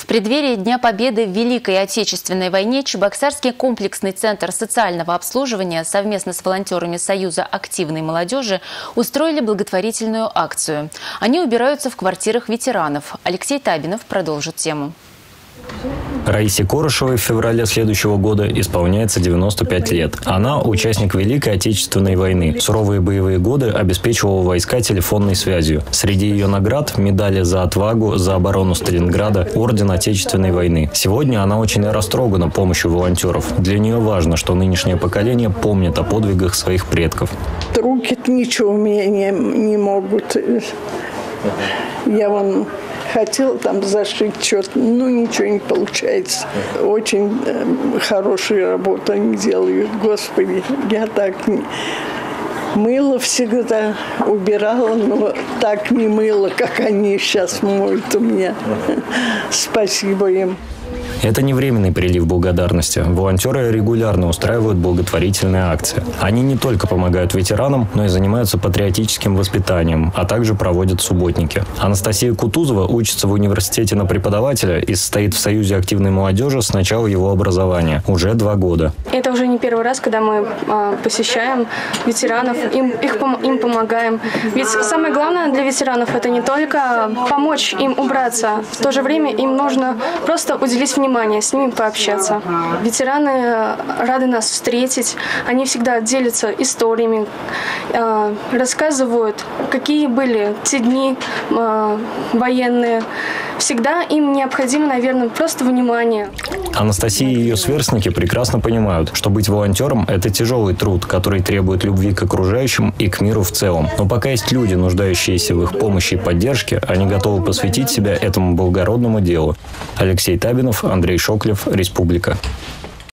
преддверии Дня Победы в Великой Отечественной войне Чебоксарский комплексный центр социального обслуживания совместно с волонтерами Союза активной молодежи устроили благотворительную акцию. Они убираются в квартирах ветеранов. Алексей Табинов продолжит тему. Раисе Корышевой в феврале следующего года исполняется 95 лет. Она участник Великой Отечественной войны. Суровые боевые годы обеспечивала войска телефонной связью. Среди ее наград – медали за отвагу, за оборону Сталинграда, орден Отечественной войны. Сегодня она очень растрогана помощью волонтеров. Для нее важно, что нынешнее поколение помнит о подвигах своих предков. Руки-то ничего у меня не могут. Я хотела там зашить что-то, но ничего не получается. Очень хорошую работу они делают. Господи, я так мыла всегда, убирала, но так не мыла, как они сейчас моют у меня. Спасибо им. Это не временный прилив благодарности. Волонтеры регулярно устраивают благотворительные акции. Они не только помогают ветеранам, но и занимаются патриотическим воспитанием, а также проводят субботники. Анастасия Кутузова учится в университете на преподавателя и состоит в Союзе активной молодежи с начала его образования. Уже 2 года. Это уже не первый раз, когда мы посещаем ветеранов, им помогаем. Ведь самое главное для ветеранов – это не только помочь им убраться. В то же время им нужно просто уделить внимание, с ними пообщаться. Ветераны рады нас встретить. Они всегда делятся историями, рассказывают, какие были те дни военные. Всегда им необходимо, наверное, просто внимание. Анастасия и ее сверстники прекрасно понимают, что быть волонтером – это тяжелый труд, который требует любви к окружающим и к миру в целом. Но пока есть люди, нуждающиеся в их помощи и поддержке, они готовы посвятить себя этому благородному делу. Алексей Табинов, Андрей Шоклев, Республика.